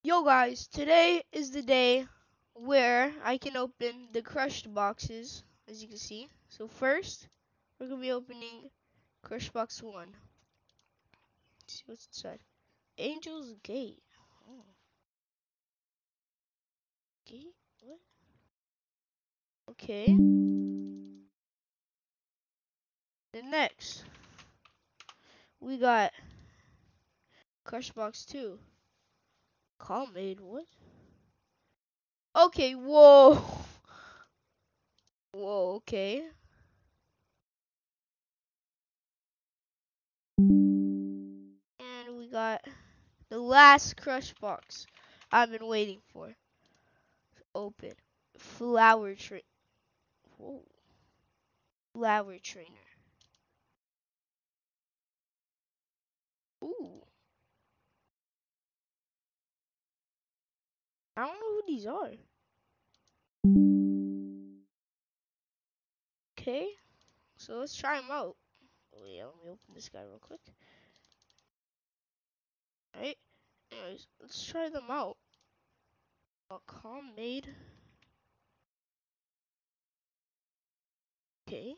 Yo guys, today is the day where I can open the crushed boxes, as you can see. So first, we're going to be opening crush box 1. Let's see what's inside. Angel's Gate. Oh, gate? What? Okay. Then next, we got crush box 2. Calmade, what? Okay, whoa. Whoa, okay. And we got the last crush box I've been waiting for. Open. Flower tree. Whoa. Flower trainer. Ooh. I don't know who these are. Okay. So let's try them out. Oh yeah, let me open this guy real quick. Alright. Anyways, let's try them out. Calm made. Okay.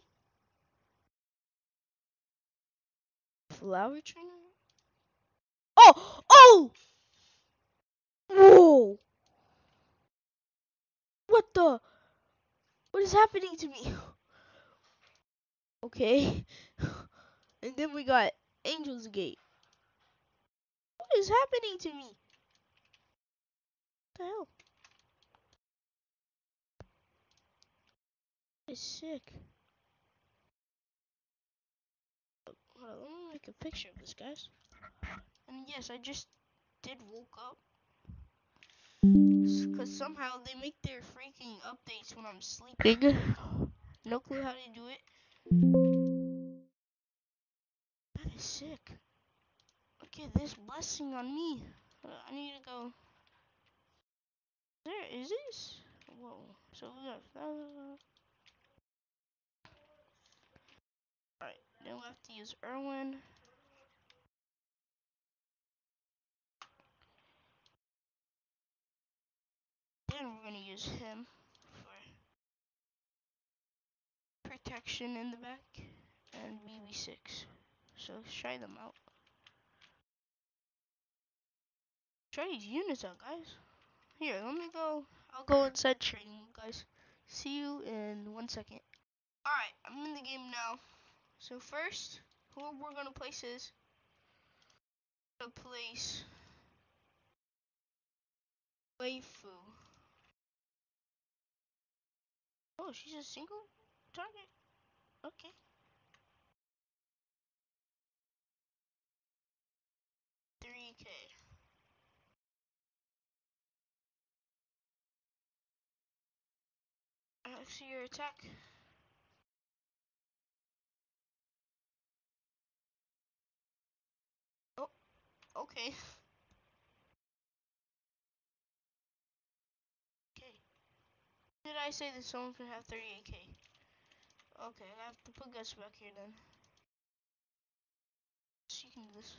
Flower trainer. Oh! Oh! Whoa! What the? What is happening to me? Okay. And then we got Angel's Gate. What is happening to me? What the hell? It's sick. Hold on, let me make a picture of this, guys. And yes, I just did woke up. Because somehow they make their freaking updates when I'm sleeping. No clue how they do it. That is sick. Look at this blessing on me. I need to go. There is this? Whoa. So we got. Alright, then we have to use Erwin. Then we're gonna use him for protection in the back. And BB6. So let's try them out. Try these units out, guys. Here, let me go. I'll go inside training, guys. See you in 1 second. Alright, I'm in the game now. So first, who we're gonna place is gonna place Waifu. Oh, she's a single target? Okay. $3K. I see your attack. Oh, okay. Okay. Did I say that someone can have 38K? Okay, I have to put Gus back here then. She can do this.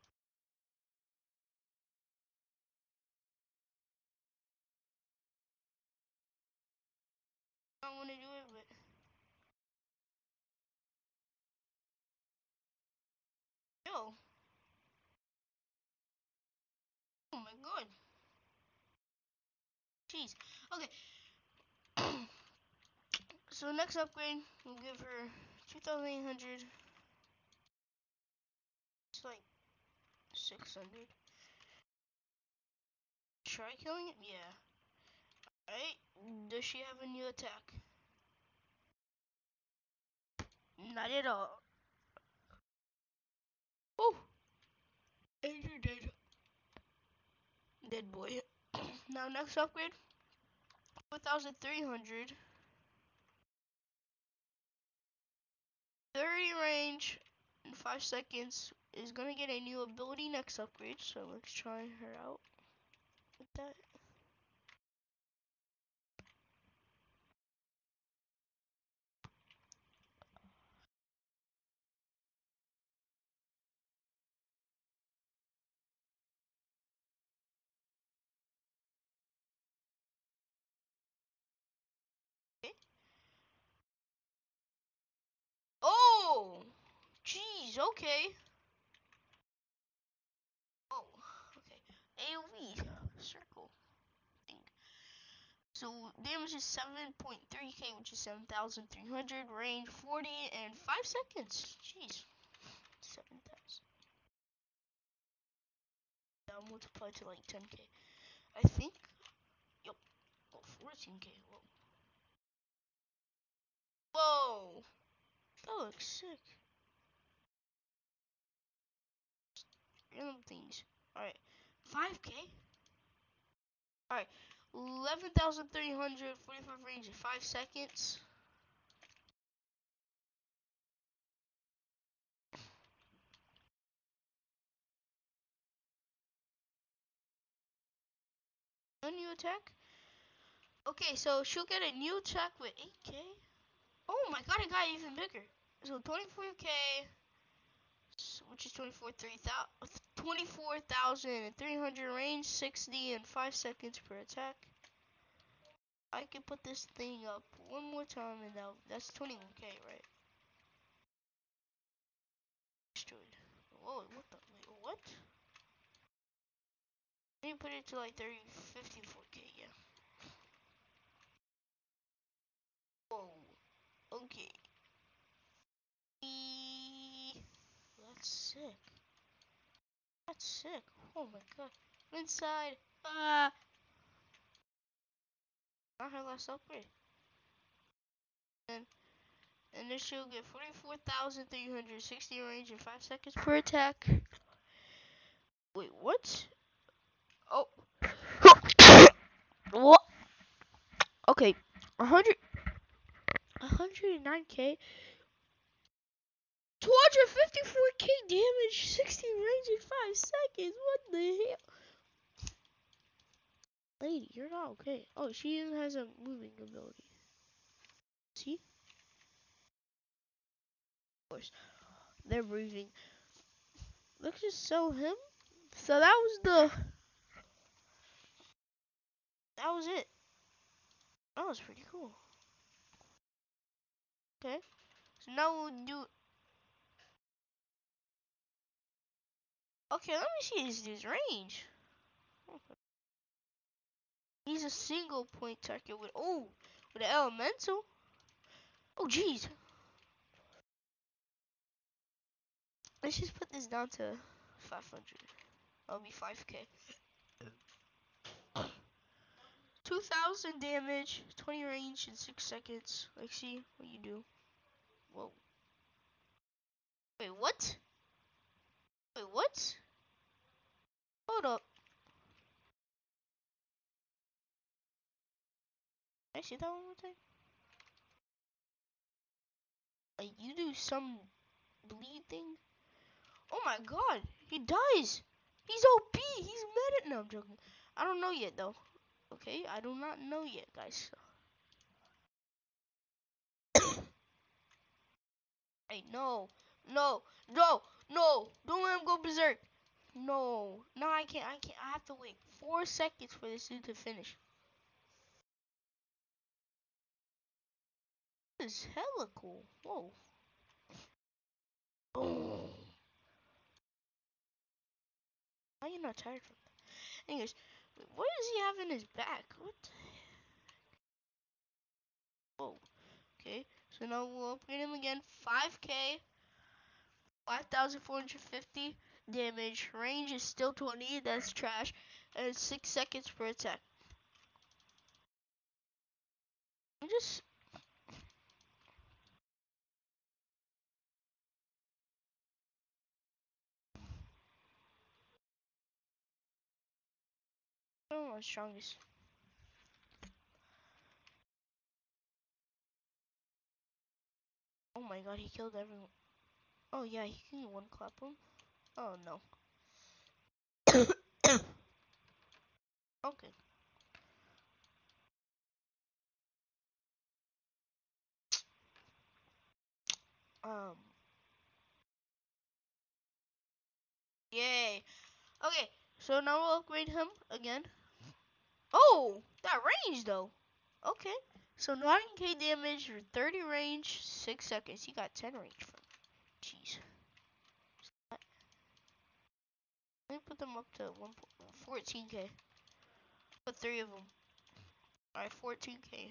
I don't want to do it, but yo, oh my god, jeez. Okay, so next upgrade, we'll give her 2,800. It's like 600. Try killing it? Yeah. Alright, does she have a new attack? Not at all. Oh, and you're dead. Dead boy. Now next upgrade, 4,300. 30 range in 5 seconds is gonna get a new ability next upgrade, so let's try her out with that. jeez, okay. Oh, okay. AoV, circle thing. So damage is 7.3k, which is 7,300. Range 40 and 5 seconds. Jeez. 7,000. That'll multiply to like 10k. I think. Yep. Oh, 14k. Whoa. Whoa. That looks sick. Random things. Alright. 5k. Alright. 11,345 range in 5 seconds. A new attack. Okay, so she'll get a new attack with 8k. Oh my god, it got even bigger. So 24k, which is 24,300 range, 60 and 5 seconds per attack. I can put this thing up one more time and that's 21k, right? Destroyed. Whoa, what the, wait, what? I need to put it to like 54k, yeah. Whoa, okay. That's sick. That's sick. Oh my god. Inside. Ah. Not her last upgrade. And this she'll get 44,360 range in 5 seconds per attack. Wait, what? Oh. What? Okay. 109k. 254k damage, 60 range in 5 seconds. What the hell? Lady, you're not okay. Oh, she even has a moving ability. See? Of course. They're breathing. Let's just sell him. So that was it. That was pretty cool. Okay. So now we'll do. Okay, let me see his dude's range. He's a single point target with with an elemental. Oh jeez. Let's just put this down to 500. That'll be 5k. 2,000 damage, 20 range in 6 seconds. Let's see what you do. Whoa. Wait, what? Wait, what? Hold up. Can I see that one more time? Like, you do some bleed thing? Oh my god, he dies. He's OP. He's mad at. No, I'm joking. I don't know yet, though. Okay, I do not know yet, guys. Hey, no, no, no, no! Don't let him go berserk. No, no, I can't. I have to wait 4 seconds for this dude to finish. This is hella cool. Whoa. Oh. Why are you not tired from that? Anyways, what does he have in his back? What? Whoa. Okay, so now we'll upgrade him again. 5k, 5,450 damage. Range is still 20. That's trash. And 6 seconds per attack. I'm just. I don't know what's strongest. Oh my god, he killed everyone. Oh yeah, he can one clap him. Oh no. Okay. Um. Yay. Okay, so now we'll upgrade him again. Oh, that range though. Okay. So 9k damage, 30 range, 6 seconds. He got 10 range from. Jeez. Let me put them up to 14k. Put 3 of them. Alright, 14k.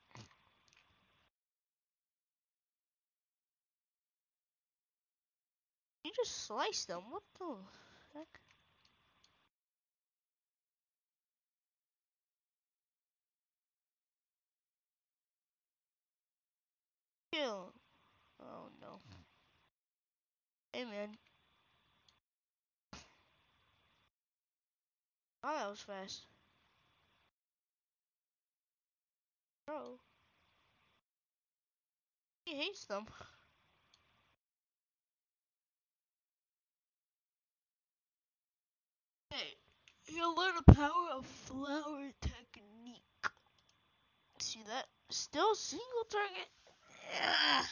You just sliced them. What the heck? Kill. Oh no. Hey man. Oh, that was fast. Bro. He hates them. Hey, you'll learn the power of flower technique. See that? Still single target. Yeah.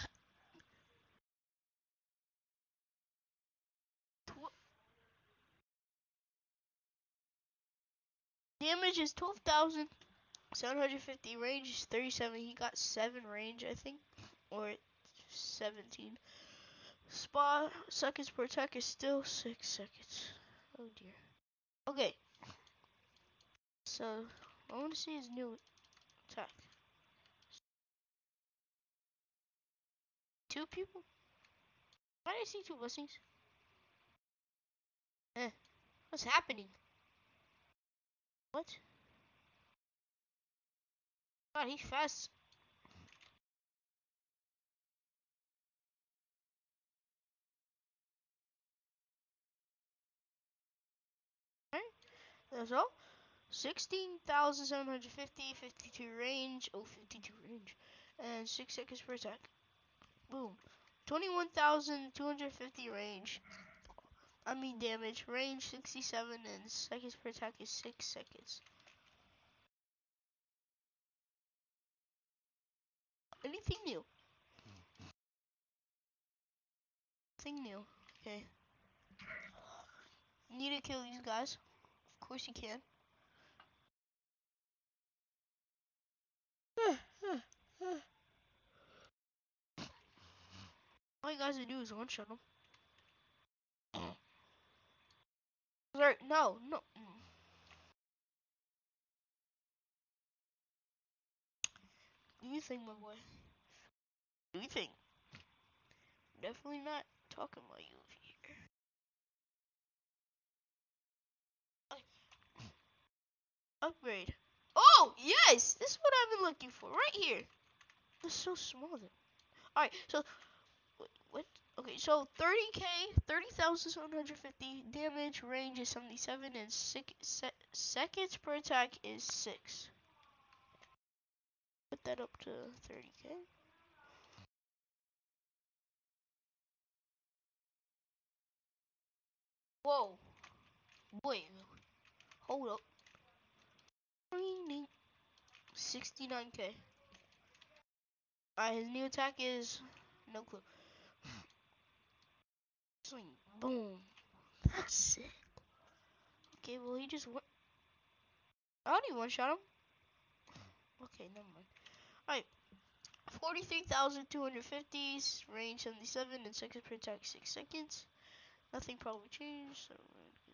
Damage is 12,750. Range is 37. He got 7 range, I think. Or 17. Spa seconds per attack is still 6 seconds. Oh dear. Okay. So, I want to see his new attack. 2 people? Why did I see 2 blessings? What's happening? What? God, he's fast. Alright, that's all. 16,750, 52 range. Oh, 52 range. And 6 seconds per attack. Boom. 21,250 range. I mean damage. Range 67 and seconds per attack is 6 seconds. Anything new? Nothing new. Okay. Need to kill these guys. Of course you can. All you guys to do is one-shot them. Sorry, no. Do you think, my boy? Do you think? Definitely not talking about you here. Upgrade. Oh, yes! This is what I've been looking for. Right here. It's so small then. Alright, so, what? Okay, so 30k, 30,750 damage, range is 77, and seconds per attack is 6. Put that up to 30k. Whoa. Wait. Hold up. 69k. Alright, his new attack is no clue. Swing. Boom. That's it. Okay, well, he just went. I already one-shot him. Okay, never mind. Alright. 43,250, range 77, and seconds per attack 6 seconds. Nothing probably changed. So,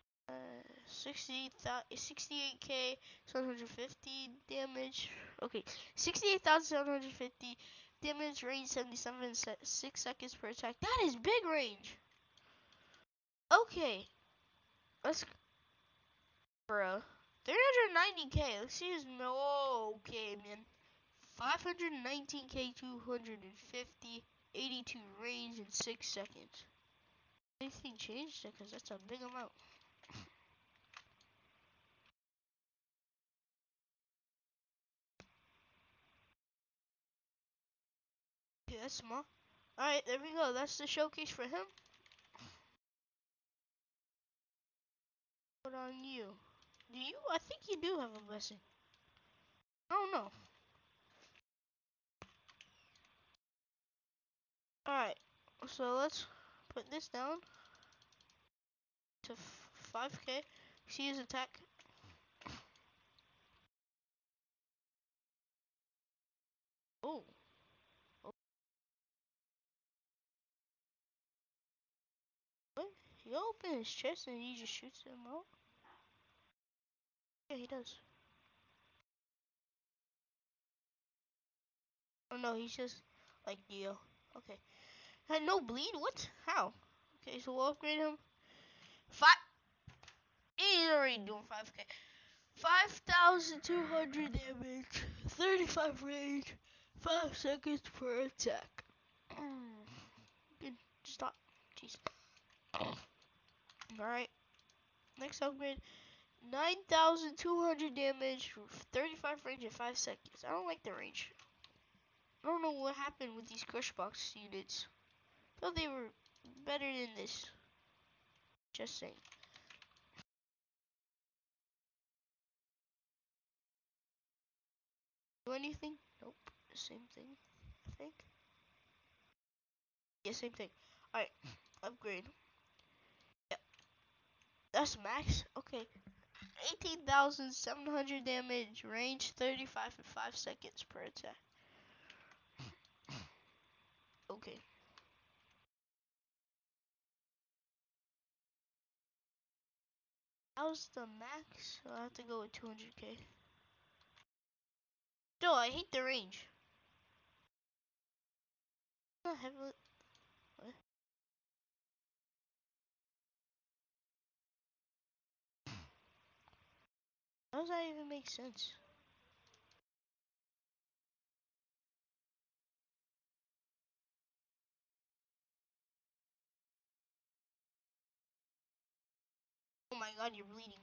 68k, 750 damage. Okay, 68,750 damage, range 77, 6 seconds per attack. That is big range. Okay, let's, bro. 390k. Let's see his. Okay, man. 519k, 250, 82 range in 6 seconds. Anything changed? Because that's a big amount. Okay, that's small. Alright, there we go. That's the showcase for him. What on you? Do you? I think you do have a blessing. I don't know. Alright, so let's put this down to 5k. See his attack. Oh. What? He You open his chest and he just shoots them out? Yeah, he does. Oh no, he's just like Neo. Okay. Had no bleed? What? How? Okay, so we'll upgrade him. 5. He's already doing 5k. 5,200 damage, 35 range, 5 seconds per attack. Good. Stop. Jeez. Alright. Next upgrade. 9,200 damage, 35 range, and 5 seconds. I don't like the range. I don't know what happened with these crush box units. I thought they were better than this. Just saying. Do anything? Nope. Same thing, I think. Yeah, same thing. Alright. Upgrade. Yep. That's max? Okay. 18,700 damage, range 35 and 5 seconds per attack. Okay. How's the max? So I have to go with 200k. No, I hate the range. Not heavily. What? How does that even make sense? Oh my god, you're bleeding.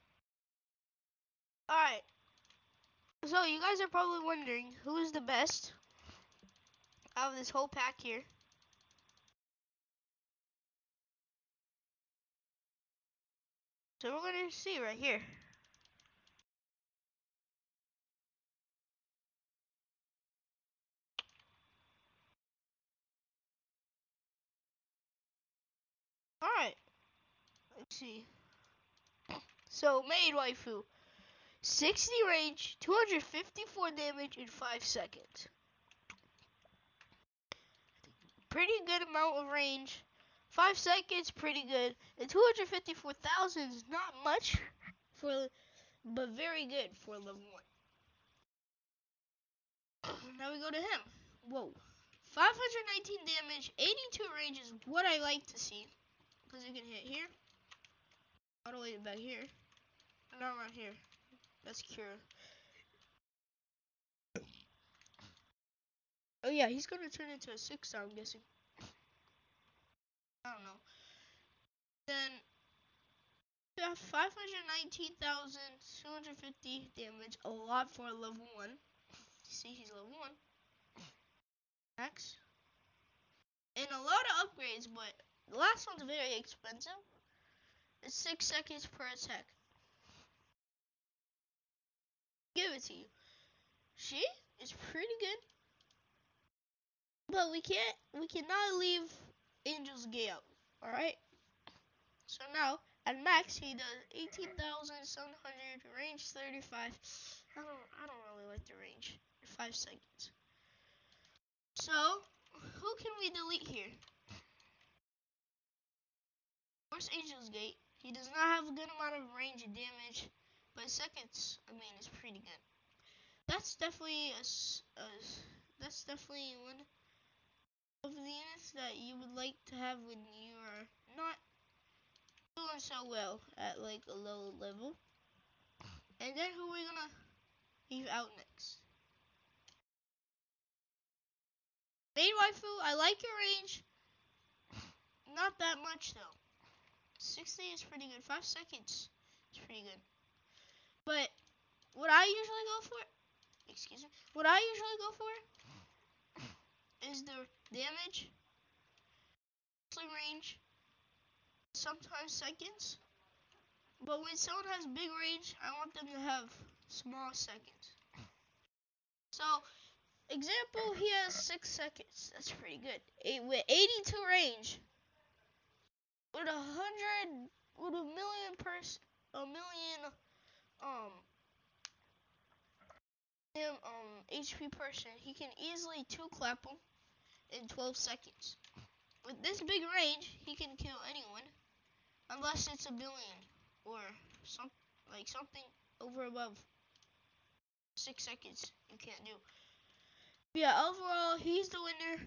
Alright. So you guys are probably wondering who is the best out of this whole pack here. So we're gonna see right here. Alright. Let's see. So maid waifu. 60 range, 254 damage in 5 seconds. Pretty good amount of range. 5 seconds, pretty good. And 254,000 is not much, but very good for level 1. Now we go to him. Whoa. 519 damage, 82 range is what I like to see. Because you can hit here, all the way back here, and not around here. That's Kira. Oh yeah, he's going to turn into a 6-star, I'm guessing. I don't know. Then 519,250 damage, a lot for a level 1. See, he's level 1. Max. And a lot of upgrades, but the last one's very expensive. It's 6 seconds per attack. Give it to you. She is pretty good. But we cannot leave Angel's Gate out. Alright? So now, at max, he does 18,700, range 35. I don't really like the range. 5 seconds. So, who can we delete here? Of course, Angel's Gate. He does not have a good amount of range and damage, but seconds, I mean, it's pretty good. That's definitely that's definitely one of the units that you would like to have when you are not doing so well at like a low level. And then who are we gonna leave out next? Main waifu, I like your range. Not that much though. 60 is pretty good. 5 seconds is pretty good. But what I usually go for, excuse me, what I usually go for is the damage, range, sometimes seconds. But when someone has big range, I want them to have small seconds. So, example, he has 6 seconds. That's pretty good. With 82 range, with with a million HP person, he can easily 2-clap him in 12 seconds. With this big range, he can kill anyone. Unless it's a billion or something over above 6 seconds. You can't do. But yeah, overall, he's the winner.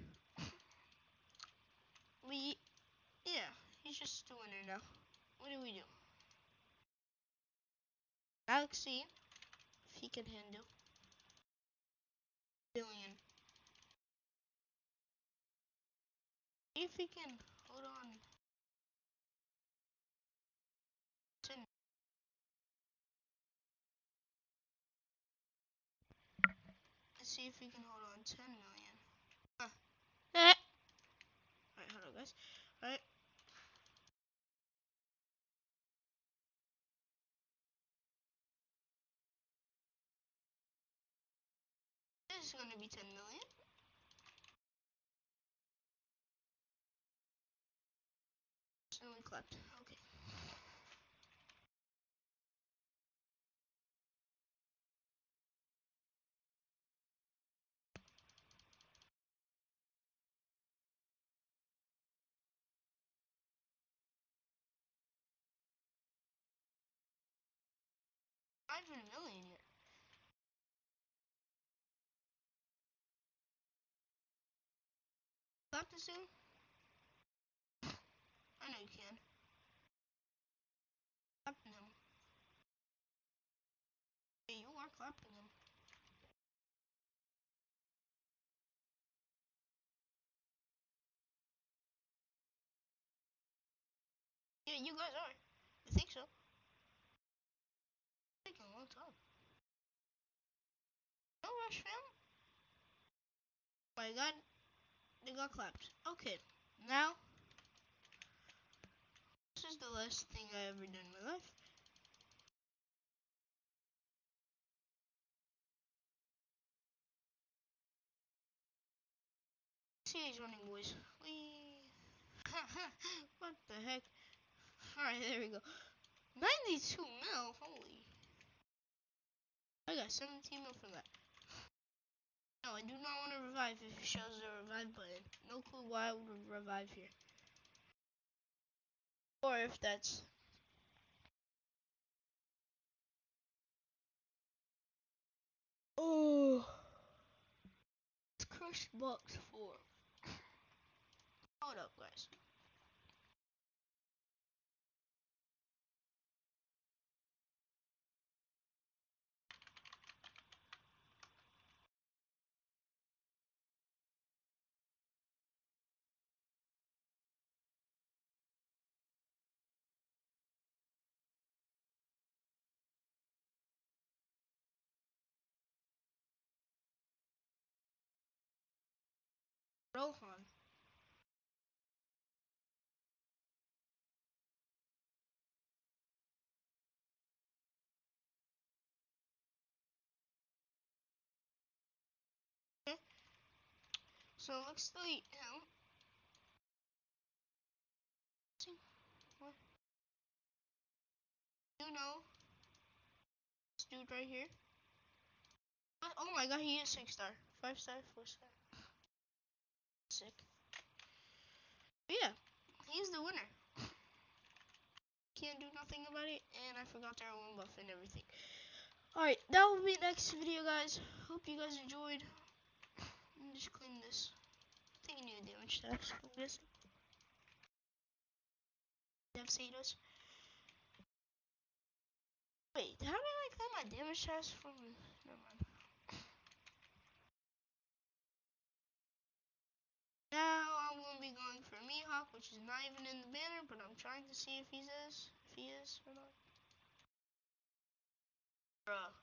Yeah, he's just the winner now. What do we do? Galaxy, if he can handle. Billion. See if he can hold on. 10. Let's see if he can hold on 10 million. Huh. Alright, hold on, guys. Alright. This is gonna be 10 million. Suddenly clapped. Okay. Not even a million yet. Clap this soon? I know you can. Clapping him. Hey, you are clapping him. Yeah, you guys are. I think so. It's taking a long time. No rush, fam. Oh my god, they got clapped. Okay, now, this is the last thing I ever done in my life. See, he's running, boys. Whee. What the heck? Alright, there we go. 92 mil? Holy. I got 17 mil from that. No, I do not want to revive if it shows the revive button. No clue why I would revive here. Or if that's... Oh. It's Crush Box 4. Hold up, guys. Rohan. Okay. So it looks like him. See? What? You know this dude right here? Oh my god, he is 6-star. 5-star, 4-star. Sick. But yeah, he's the winner. Can't do nothing about it, and I forgot their own buff and everything. Alright, that will be next video, guys. Hope you guys enjoyed. Let me just clean this. I think I need a damage test. I'm guessing. Devastators. Wait, how did I clean my damage test from? Never mind. Now I'm gonna be going for Mihawk, which is not even in the banner, but I'm trying to see if he is or not. Bruh.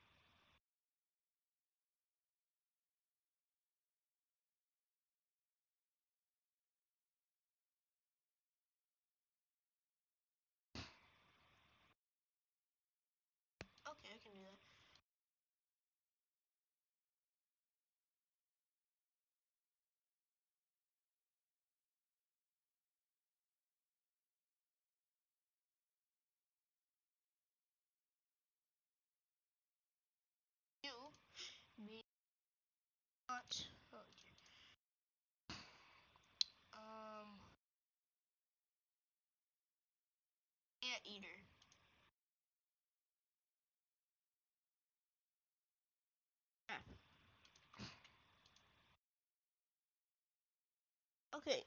Okay, I can do that. You be not. Oh, dear. eater. Crap. Okay.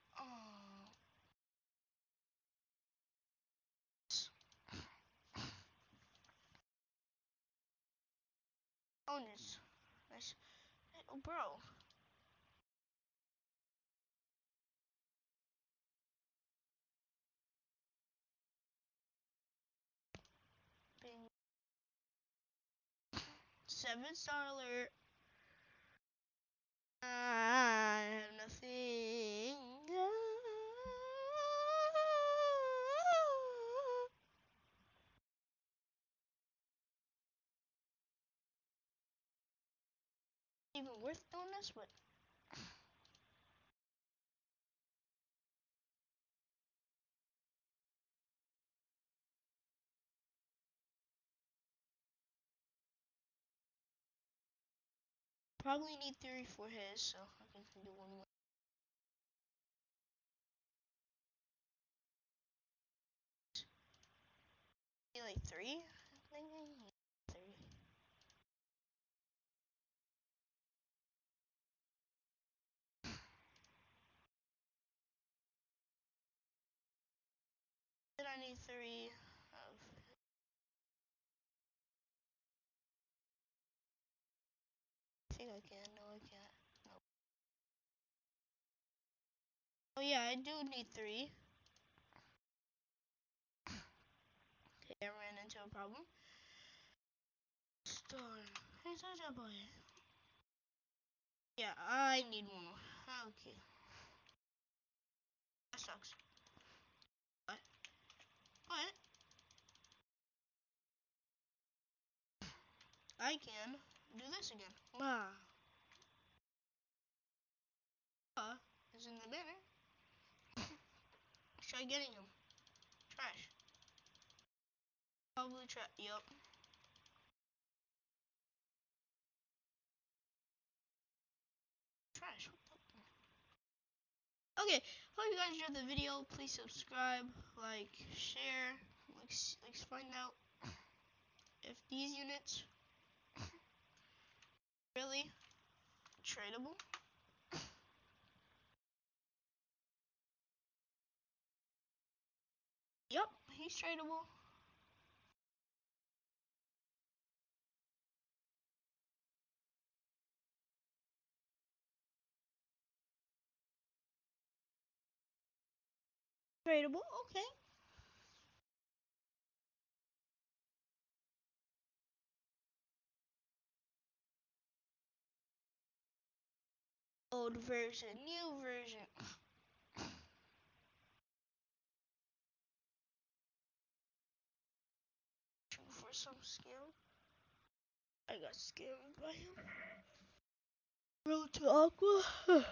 Owners. Nice. Oh, bro. Bing. $7 alert. I have nothing. Even worth doing this, but probably need 3 for his, so I can do one more. Like 3? I think I need 3. Then I need 3 of. I think I can. No, I can't. No. Oh yeah, I do need 3. Okay, I ran into a problem. Storm. Hey, such a boy. Yeah, I need one more. Okay. That sucks. But I can do this again. Wow. Is in the banner. Try getting him. Trash. Probably trash. Yup. Trash. Okay, hope you guys enjoyed the video. Please subscribe, like, share. Let's find out if these units really tradable. Yup, he's tradable. Tradable, okay. Old version, new version. True for some skill. I got scammed by him. Road to Aqua.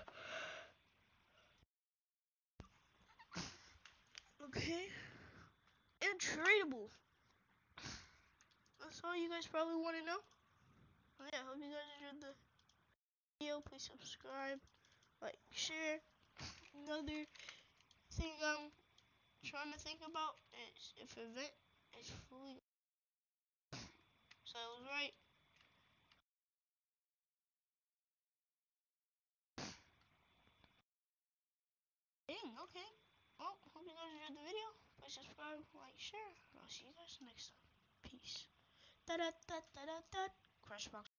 Okay. And tradable. That's all you guys probably want to know. Yeah, hope you guys enjoyed the video. Please subscribe, like, share. Another thing I'm trying to think about is if event is fully. So I was right. Dang, okay. Well, hope you guys enjoyed the video. Please subscribe, like, share. I'll see you guys next time. Peace. Da da da da da da. Crush box.